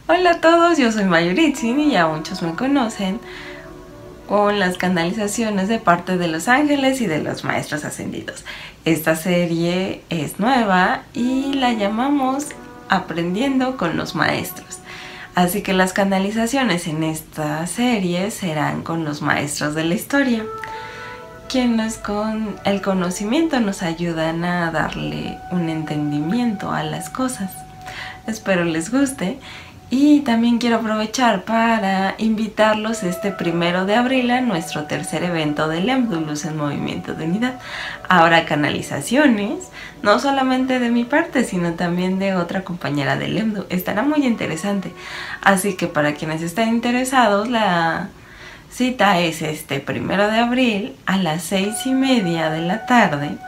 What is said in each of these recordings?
Hola a todos, yo soy Mayuritzin y ya muchos me conocen con las canalizaciones de parte de los ángeles y de los maestros ascendidos. Esta serie es nueva y la llamamos Aprendiendo con los Maestros. Así que las canalizaciones en esta serie serán con los maestros de la historia, quienes con el conocimiento nos ayudan a darle un entendimiento a las cosas. Espero les guste. Y también quiero aprovechar para invitarlos este 1 de abril a nuestro tercer evento de Lemdu, Luz en Movimiento de Unidad. Habrá canalizaciones, no solamente de mi parte, sino también de otra compañera de Lemdu. Estará muy interesante. Así que para quienes estén interesados, la cita es este 1 de abril a las 6:30 de la tarde.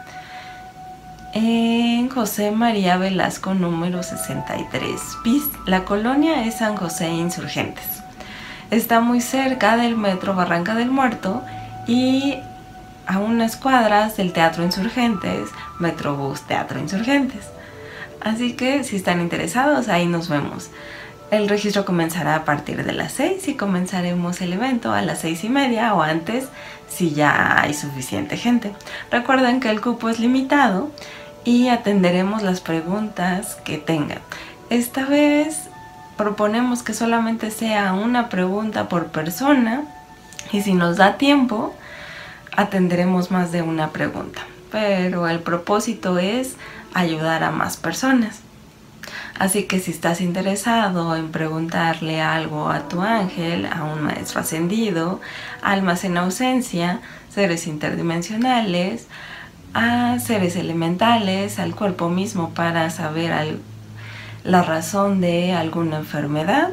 En José María Velasco número 63 bis. La colonia es San José Insurgentes. Está muy cerca del metro Barranca del Muerto y a unas cuadras del Teatro Insurgentes, Metrobús Teatro Insurgentes. Así que si están interesados, ahí nos vemos. El registro comenzará a partir de las 6 y comenzaremos el evento a las 6:30 o antes si ya hay suficiente gente. Recuerden que el cupo es limitado y atenderemos las preguntas que tengan. Esta vez proponemos que solamente sea una pregunta por persona y si nos da tiempo atenderemos más de una pregunta, pero el propósito es ayudar a más personas. Así que si estás interesado en preguntarle algo a tu ángel, a un maestro ascendido, almas en ausencia, seres interdimensionales, a seres elementales, al cuerpo mismo para saber la razón de alguna enfermedad,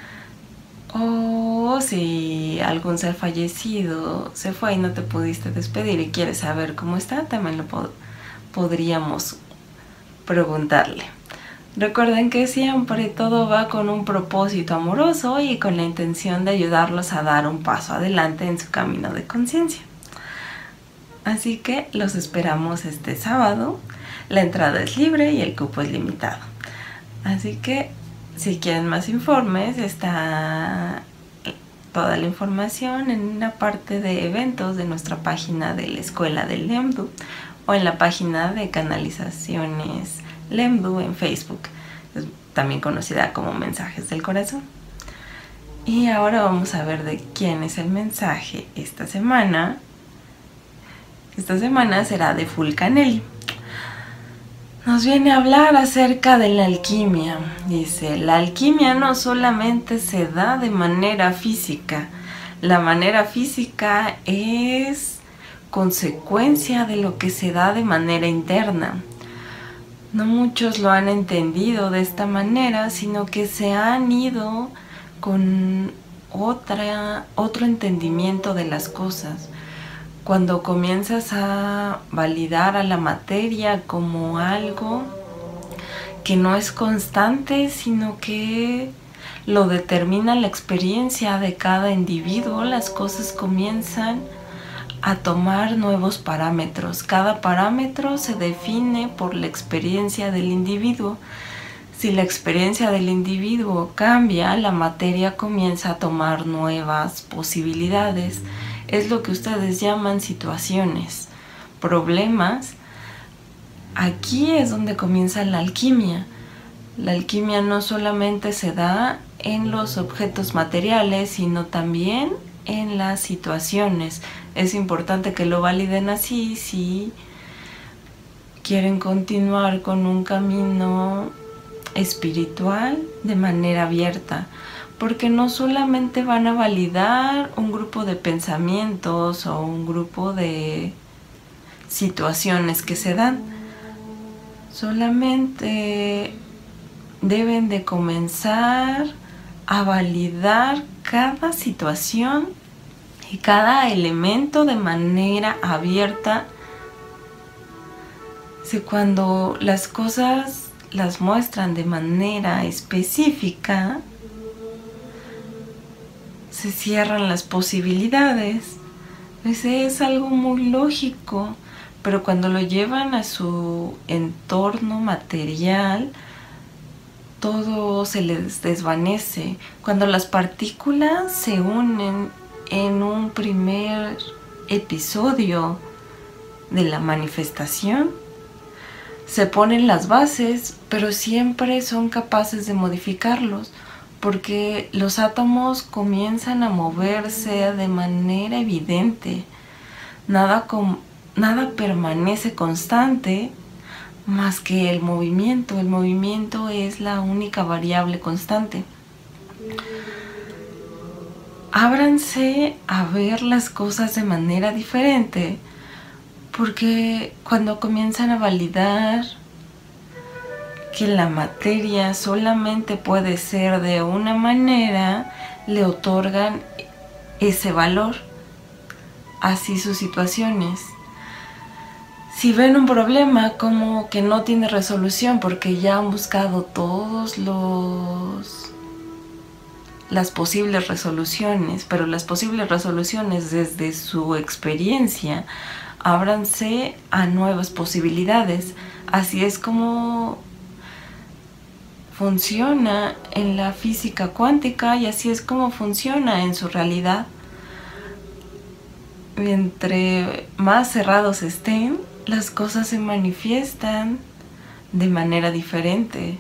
o si algún ser fallecido se fue y no te pudiste despedir y quieres saber cómo está, también lo podríamos preguntarle. Recuerden que siempre todo va con un propósito amoroso y con la intención de ayudarlos a dar un paso adelante en su camino de conciencia. Así que los esperamos este sábado. La entrada es libre y el cupo es limitado. Así que si quieren más informes, está toda la información en la parte de eventos de nuestra página de la Escuela del Lemdu o en la página de canalizaciones Lemdu en Facebook, también conocida como Mensajes del Corazón. Y ahora vamos a ver de quién es el mensaje esta semana. Esta semana será de Fulcanelli. Nos viene a hablar acerca de la alquimia. Dice, la alquimia no solamente se da de manera física. La manera física es consecuencia de lo que se da de manera interna. No muchos lo han entendido de esta manera, sino que se han ido con otro entendimiento de las cosas. Cuando comienzas a validar a la materia como algo que no es constante, sino que lo determina la experiencia de cada individuo, las cosas comienzan a tomar nuevos parámetros. Cada parámetro se define por la experiencia del individuo. Si la experiencia del individuo cambia, la materia comienza a tomar nuevas posibilidades. Es lo que ustedes llaman situaciones, problemas. Aquí es donde comienza la alquimia. La alquimia no solamente se da en los objetos materiales, sino también en las situaciones. Es importante que lo validen así si quieren continuar con un camino espiritual de manera abierta, porque no solamente van a validar un grupo de pensamientos o un grupo de situaciones que se dan, solamente deben de comenzar a validar cada situación y cada elemento de manera abierta. Si cuando las cosas las muestran de manera específica, se cierran las posibilidades. Ese es algo muy lógico, pero cuando lo llevan a su entorno material, todo se les desvanece. Cuando las partículas se unen en un primer episodio de la manifestación, se ponen las bases, pero siempre son capaces de modificarlos, porque los átomos comienzan a moverse de manera evidente. Nada permanece constante más que el movimiento. El movimiento es la única variable constante. Ábranse a ver las cosas de manera diferente, porque cuando comienzan a validar que la materia solamente puede ser de una manera, le otorgan ese valor. Así sus situaciones. Si ven un problema como que no tiene resolución porque ya han buscado todos las posibles resoluciones, pero las posibles resoluciones desde su experiencia, ábranse a nuevas posibilidades. Así es como funciona en la física cuántica y así es como funciona en su realidad. Entre más cerrados estén, las cosas se manifiestan de manera diferente,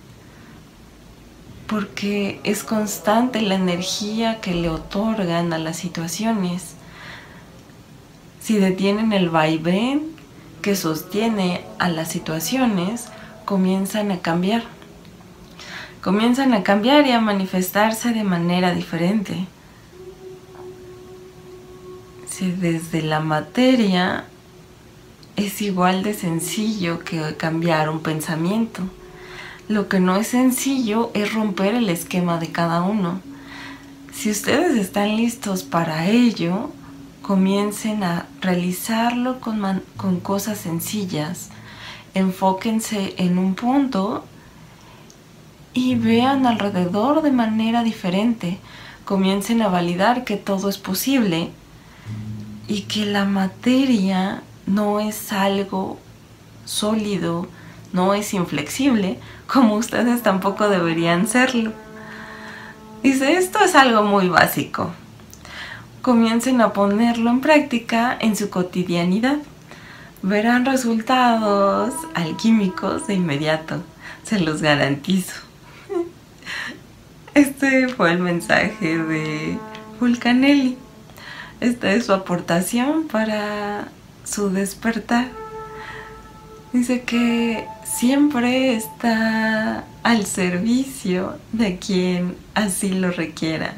porque es constante la energía que le otorgan a las situaciones. Si detienen el vaivén que sostiene a las situaciones, comienzan a cambiar. Comienzan a cambiar y a manifestarse de manera diferente. Si desde la materia es igual de sencillo que cambiar un pensamiento. Lo que no es sencillo es romper el esquema de cada uno. Si ustedes están listos para ello, comiencen a realizarlo con cosas sencillas. Enfóquense en un punto y vean alrededor de manera diferente. Comiencen a validar que todo es posible y que la materia no es algo sólido, no es inflexible, como ustedes tampoco deberían serlo. Dice, esto es algo muy básico. Comiencen a ponerlo en práctica en su cotidianidad. Verán resultados alquímicos de inmediato, se los garantizo. Este fue el mensaje de Fulcanelli. Esta es su aportación para su despertar. Dice que siempre está al servicio de quien así lo requiera.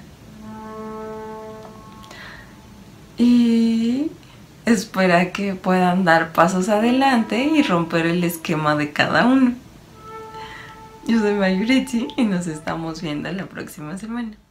Y espera que puedan dar pasos adelante y romper el esquema de cada uno. Yo soy Mayurichi y nos estamos viendo la próxima semana.